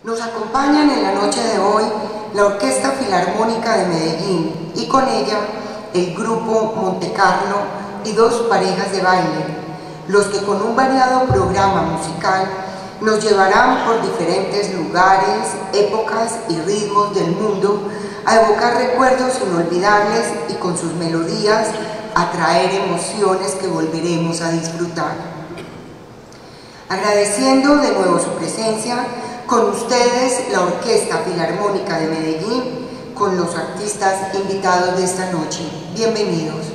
Nos acompañan en la noche de hoy la Orquesta Filarmónica de Medellín y con ella el grupo Montecarlo y dos parejas de baile, los que con un variado programa musical nos llevarán por diferentes lugares, épocas y ritmos del mundo a evocar recuerdos inolvidables y con sus melodías a traer emociones que volveremos a disfrutar. Agradeciendo de nuevo su presencia, con ustedes la Orquesta Filarmónica de Medellín, con los artistas invitados de esta noche. Bienvenidos.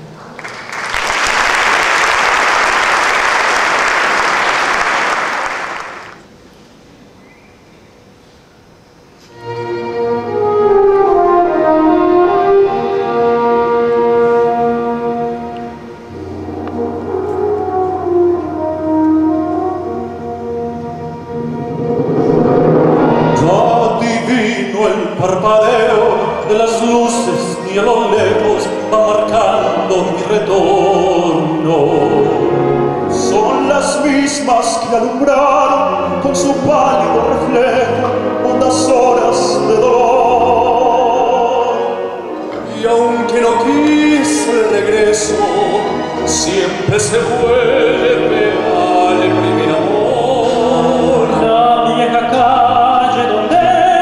Parpadeo de las luces y a lo lejos va marcando mi retorno. Son las mismas que alumbraron con su pálido reflejo hondas horas de dolor. Y aunque no quise el regreso, siempre se vuelve al primer amor. La vieja calle donde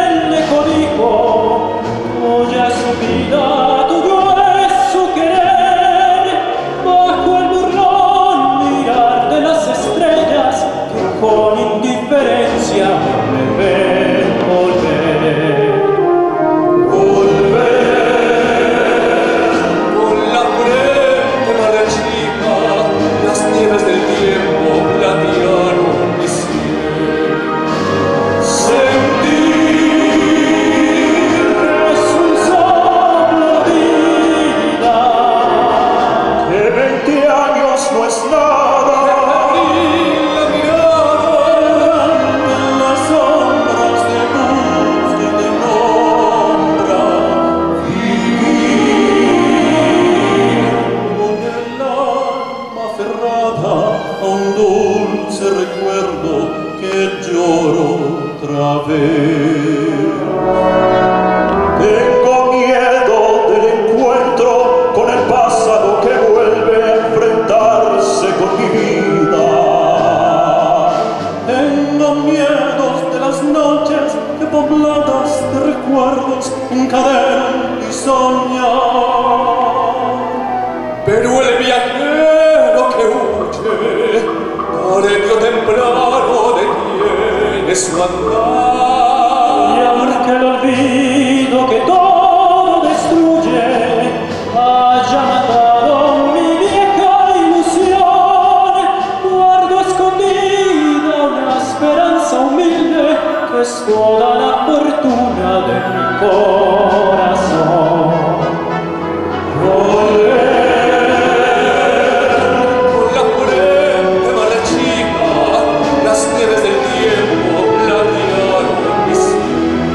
vida tuyo es su querer, bajo el burlón mirar de las estrellas que con indiferencia me ven volver. Volver con la frente marchita, las nieves del tiempo platearon mi cielo. No es nada, abrir la mirada en las sombras de luz que te nombran. Vivir con el alma aferrada a un dulce recuerdo que lloro otra vez. Tengo miedo del encuentro con el pasado que vuelve a enfrentarse con mi vida. Tengo miedo de las noches que pobladas de recuerdos encadenan mi soñar. Pero el viajero que huye, tarde o temprano detiene su andar. Y aunque el olvido que todo destruye haya matado mi vieja ilusión, guardo escondida una esperanza humilde que es toda la fortuna de mi corazón. Volver con la frente marchita, las nieves del tiempo platearon mi cielo.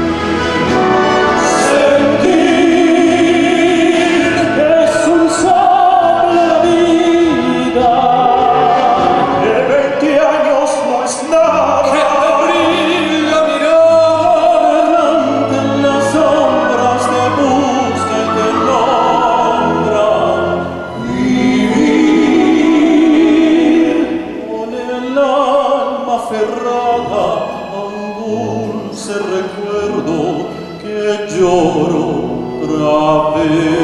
Aferrada a un dulce recuerdo que lloro otra vez.